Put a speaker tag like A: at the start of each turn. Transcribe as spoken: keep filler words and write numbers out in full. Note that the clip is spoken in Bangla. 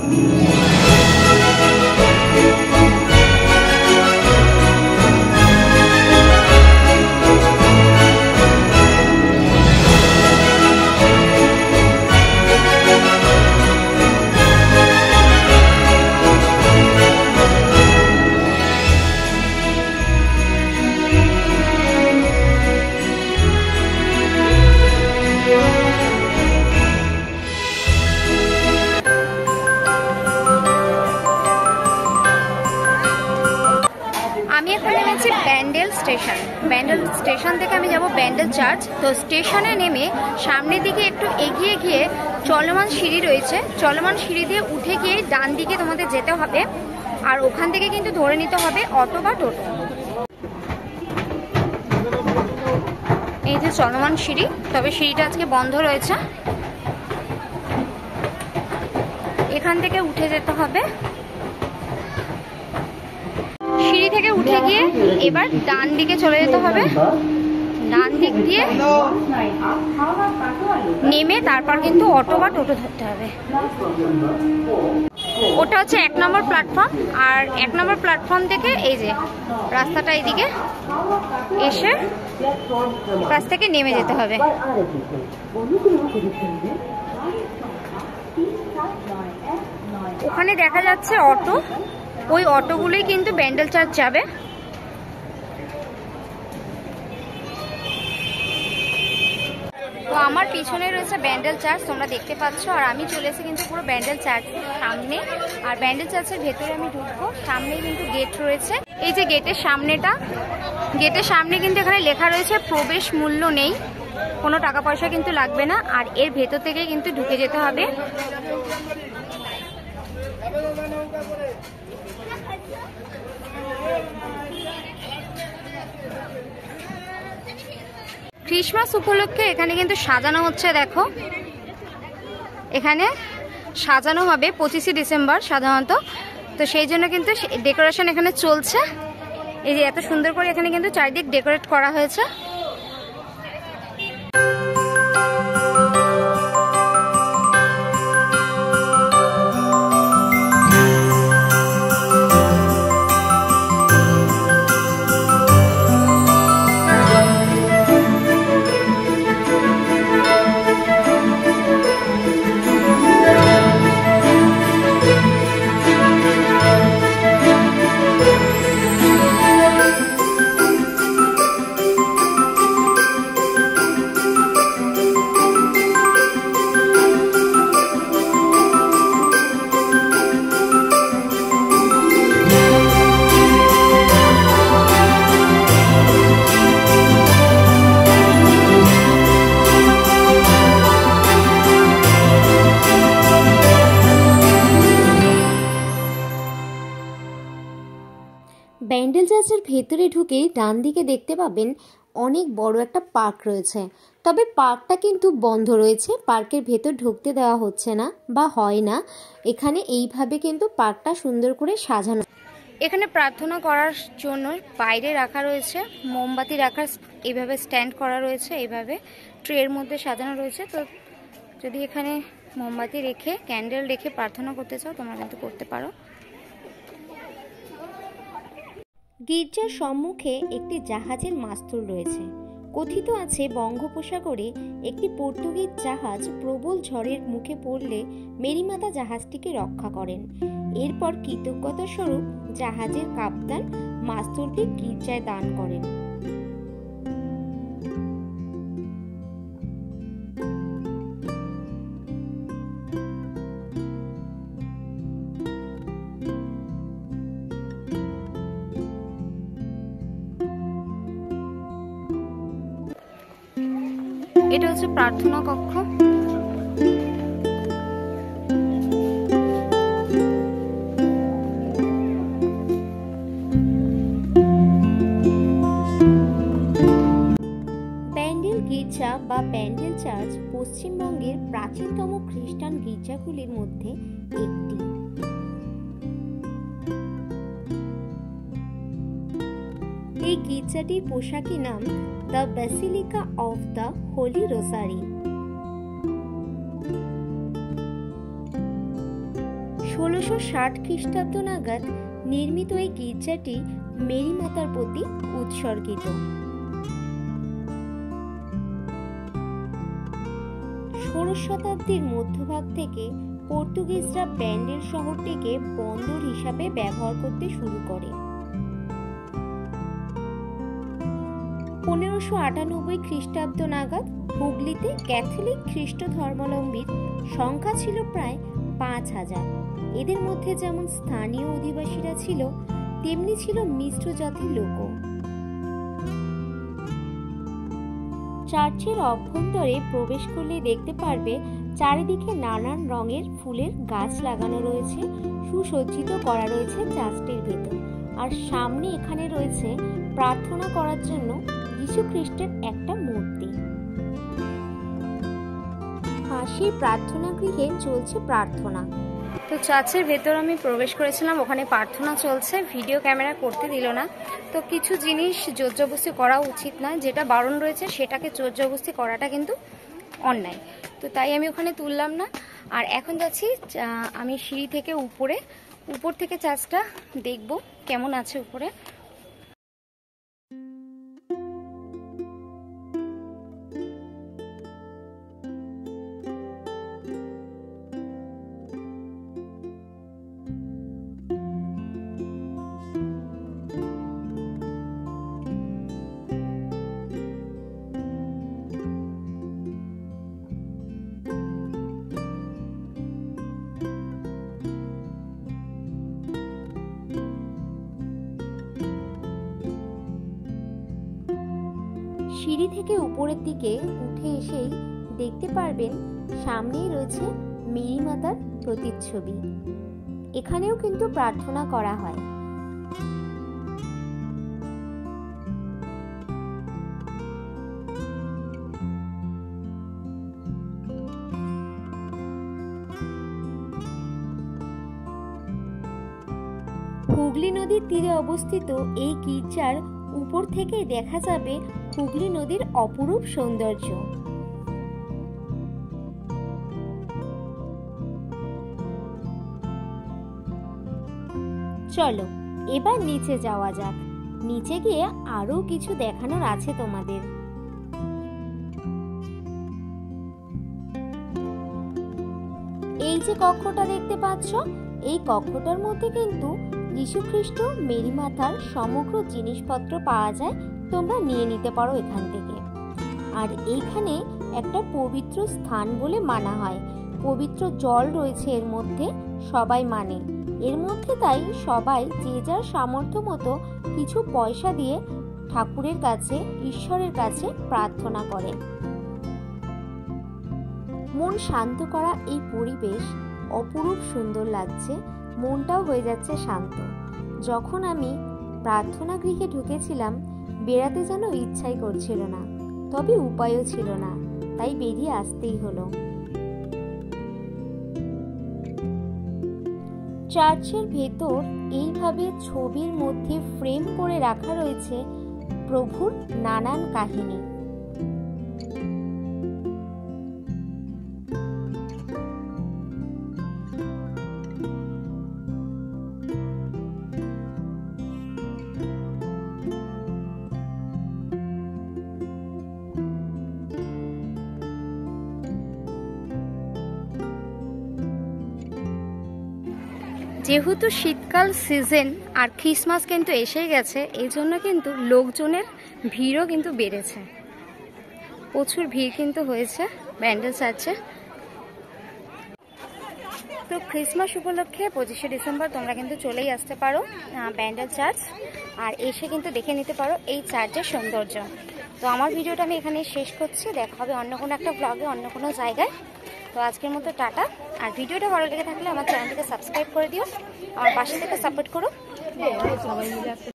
A: ব্যান্ডেল স্টেশন ব্যান্ডেল স্টেশন থেকে আমি যাব ব্যান্ডেল চার্চ। তো স্টেশনে নেমে সামনের দিকে একটু এগিয়ে গিয়ে চলমান সিঁড়ি রয়েছে, চলমান সিঁড়ি দিয়ে উঠে গিয়ে ডান দিকে তোমাদের যেতে হবে, আর ওখান থেকে কিন্তু ধরে নিতে হবে অটো বা টোটো। এই যে চলমান সিঁড়ি, তবে সিঁড়িটা আজকে বন্ধ রয়েছে। এখান থেকে উঠে যেতে হবে, সিঁড়ি থেকে উঠে গিয়ে এবার ডান দিকে চলে যেতে হবে, ডান দিক দিয়ে নেমে তারপর কিন্তু অটো বা টোটো ধরতে হবে। ওটা হচ্ছে এক নম্বর প্ল্যাটফর্ম, আর এক নম্বর প্ল্যাটফর্ম থেকে এই যে রাস্তাটা এইদিকে এসে পাশ থেকে নেমে যেতে হবে। ওখানে দেখা যাচ্ছে অটো, ওই অটোগুলোই কিন্তু ব্যান্ডেল চার্চ যাবে। তো আমার পিছনে রয়েছে ব্যান্ডেল চার্চ, তোমরা দেখতে পাচ্ছ, আর আমি চলে এসেছি কিন্তু পুরো ব্যান্ডেল চার্চের সামনে। আর ব্যান্ডেল চার্চের ভেতরে আমি ঢুকবো, সামনে কিন্তু গেট রয়েছে। এই যে গেটের সামনেটা, গেটের সামনে কিন্তু এখানে লেখা রয়েছে প্রবেশ মূল্য নেই, কোনো টাকা পয়সা কিন্তু লাগবে না, আর এর ভেতর থেকে কিন্তু ঢুকে যেতে হবে। ক্রিসমাস উপলক্ষে এখানে কিন্তু সাজানো হচ্ছে, দেখো এখানে সাজানো হবে পঁচিশে ডিসেম্বর সাধারণত, তো সেই জন্য কিন্তু ডেকোরেশন এখানে চলছে। এই যে এত সুন্দর করে এখানে কিন্তু চারিদিক ডেকোরেট করা হয়েছে।
B: ব্যান্ডেল চার্চের ভেতরে ঢুকেই ডান দিকে দেখতে পাবেন অনেক বড় একটা পার্ক রয়েছে, তবে পার্কটা কিন্তু বন্ধ রয়েছে, পার্কের ভেতর ঢুকতে দেওয়া হচ্ছে না বা হয় না। এখানে এইভাবে কিন্তু পার্কটা সুন্দর করে সাজানো।
A: এখানে প্রার্থনা করার জন্য বাইরে রাখা রয়েছে মোমবাতি রাখার, এইভাবে স্ট্যান্ড করা রয়েছে, এইভাবে ট্রের মধ্যে সাজানো রয়েছে। তো যদি এখানে মোমবাতি রেখে ক্যান্ডেল রেখে প্রার্থনা করতে চাও তোমরা কিন্তু করতে পারো।
B: গির্জার সম্মুখে একটি জাহাজের মাস্তুল রয়েছে। কথিত আছে বঙ্গোপসাগরে একটি পর্তুগিজ জাহাজ প্রবল ঝড়ের মুখে পড়লে মেরিমাতা জাহাজটিকে রক্ষা করেন। এরপর কৃতজ্ঞতা স্বরূপ জাহাজের কাপ্তান মাস্তুলটি গির্জায় দান করেন।
A: এটা হচ্ছে প্রার্থনা কক্ষ।
B: ব্যান্ডেল গির্জা বা ব্যান্ডেল চার্চ পশ্চিমবঙ্গের প্রাচীনতম খ্রিস্টান গির্জাগুলির মধ্যে একটি। এই গির্জাটির পোশাকি নাম the basilica of the holy rosary. ষোলোশো ষাট খ্রিস্টাব্দ নাগাদ নির্মিত এই গির্জাটি মেরি মাতার প্রতি উৎসর্গিত। ষোড়শ শতাব্দীর মধ্যভাগ থেকে পর্তুগিজরা ব্যান্ডেল শহরটিকে বন্দর হিসাবে ব্যবহার করতে শুরু করে। পনেরোশো আটানব্বই খ্রিস্টাব্দ নাগাদ হুগলিতে ক্যাথলিক খ্রিস্ট ধর্মাবলম্বীর সংখ্যা ছিল প্রায় পাঁচ হাজার। এদের মধ্যে যেমন স্থানীয় অধিবাসীরা ছিল, তেমনি ছিল মিশ্র জাতির লোকও। চার্চের অভ্যন্তরে প্রবেশ করলে দেখতে পারবে চারিদিকে নানান রঙের ফুলের গাছ লাগানো রয়েছে, সুসজ্জিত করা রয়েছে চার্চটির ভেতর। আর সামনে এখানে রয়েছে প্রার্থনা করার জন্য যীশু খ্রিস্টের একটা মূর্তি। সেই প্রার্থনা গৃহে চলছে প্রার্থনা।
A: তো চার্চের ভেতর আমি প্রবেশ করেছিলাম, ওখানে প্রার্থনা চলছে, ভিডিও ক্যামেরা করতে দিল না। তো কিছু জিনিস জোরজবস্তি করা উচিত নয়, যেটা বারণ রয়েছে সেটাকে জোরজবস্তি করাটা কিন্তু অন্যায়। তো তাই আমি ওখানে তুললাম না। আর এখন যাচ্ছি আমি সিঁড়ি থেকে উপরে, উপর থেকে চার্চটা দেখব কেমন আছে উপরে।
B: সিঁড়ি থেকে উপরের দিকে উঠে এসেই দেখতে পারবেন সামনেই রয়েছে মেরি মাতার প্রতিচ্ছবি। এখানেও কিন্তু প্রার্থনা করা হয়। হুগলি নদীর তীরে অবস্থিত এই গির্জার উপর থেকে দেখা যাবে হুগলি নদীর অপরূপ সৌন্দর্য। চলো এবার নিচে যাওয়া যাক। নিচে গিয়ে আরো কিছু দেখানোর আছে তোমাদের। এই যে কক্ষটা দেখতে পাচ্ছ, এই কক্ষটার মধ্যে কিন্তু যীশু খ্রিস্ট মেরি মাতার সমগ্র জিনিসপত্র পাওয়া যায়, তোমরা নিয়ে নিতে পারো এখান থেকে। আর এইখানে একটা পবিত্র স্থান বলে মানা হয়, পবিত্র জল রয়েছে এর মধ্যে, সবাই মানে এর মধ্যে। তাই সবাই যে যার সামর্থ্য মতো কিছু পয়সা দিয়ে ঠাকুরের কাছে, ঈশ্বরের কাছে প্রার্থনা করে। মন শান্ত করা এই পরিবেশ অপরূপ সুন্দর লাগছে, মনটাও হয়ে যাচ্ছে শান্ত। যখন আমি প্রার্থনা গৃহে ঢুকেছিলাম, বেরাতে যেন ইচ্ছাই করছিল না, তবে উপায়ও ছিল না, তাই বেরিয়ে আসতেই হলো। চার্চের ভেতর এইভাবে ছবির মধ্যে ফ্রেম করে রাখা রয়েছে প্রভুর নানান কাহিনী।
A: যেহেতু শীতকাল সিজন আর ক্রিসমাস কিন্তু এসে গেছে, এই জন্য কিন্তু লোকজনের ভিড়ও কিন্তু বেড়েছে, প্রচুর ভিড় কিন্তু হয়েছে ব্যান্ডেল চার্চে। তো ক্রিসমাস উপলক্ষে পঁচিশে ডিসেম্বর তোমরা কিন্তু চলেই আসতে পারো ব্যান্ডেল চার্চ, আর এসে কিন্তু দেখে নিতে পারো এই চার্চের সৌন্দর্য। তো আমার ভিডিওটা আমি এখানে শেষ করছি, দেখা হবে অন্য কোনো একটা ব্লগে, অন্য কোনো জায়গায়। তো আজকের মতো টাটা। আর ভিডিওটা ভালো লেগে থাকলে আমার চ্যানেলটিকে সাবস্ক্রাইব করে দিও, আমার পাশে থেকে সাপোর্ট করো।